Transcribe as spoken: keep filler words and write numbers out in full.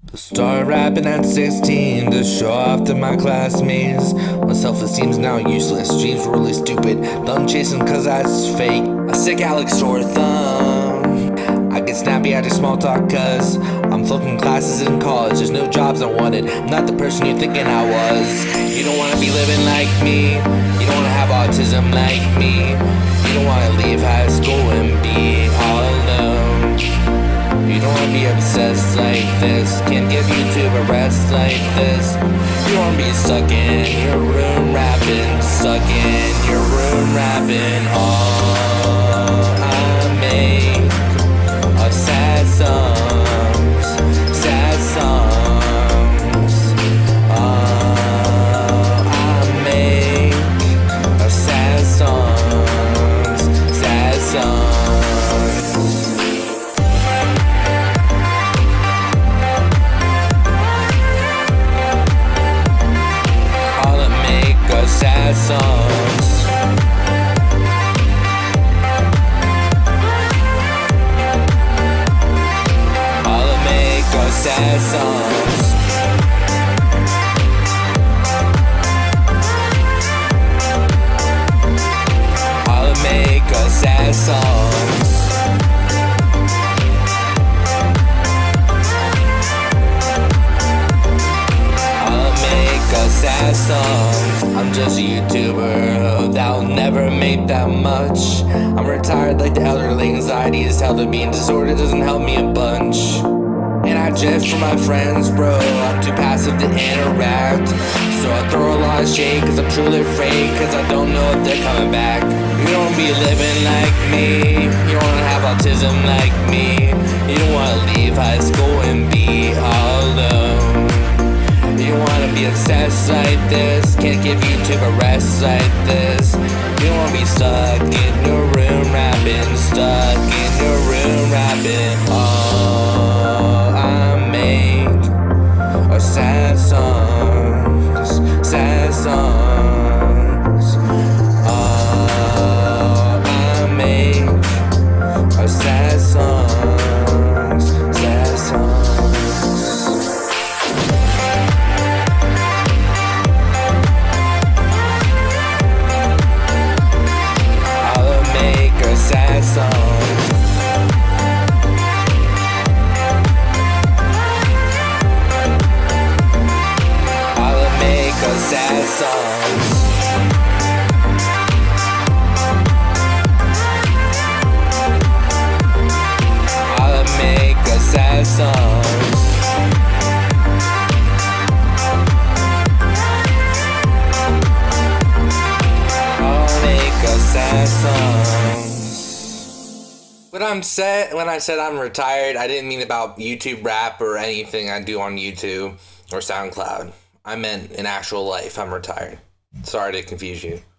Started rapping at sixteen to show off to my classmates. My self-esteem's now useless, dreams were really stupid, done chasing cause that's fake. A sick Alex sore thumb, I get snappy after small talk cause I'm flunking classes in college. There's no jobs I wanted, I'm not the person you're thinking I was. You don't wanna be living like me, you don't wanna have autism like me, you don't wanna leave high school and be all alone. You don't wanna be obsessed like this, can't give YouTube a rest like this. You wanna be stuck in your room rapping, stuck in your room rapping. All I make are sad songs, sad songs. All I make are sad songs, sad songs. Sad songs. All I make are sad songs. All I make are sad songs. All I make are sad songs. I'm just a YouTuber that'll never make that much. I'm retired like the elderly, anxiety is hell to me, and disorder doesn't help me a bunch. And I drift from my friends, bro, I'm too passive to interact. So I throw a lot of shade cause I'm truly afraid, cause I don't know if they're coming back. You don't wanna be living like me, you don't wanna have autism like me, you don't wanna leave high school and be all alone. You don't wanna be obsessed like this, can't give YouTube a rest like this. You don't wanna be stuck in your room rapping, stuck in your room rapping. All I make are sad songs, sad songs. All I make are sad songs, sad songs. Sad songs. All I make are sad songs. All I make are sad songs. All I make are sad songs. When I'm set, when I said I'm retired, I didn't mean about YouTube rap or anything I do on YouTube or SoundCloud. I meant in actual life, I'm retired. Sorry to confuse you.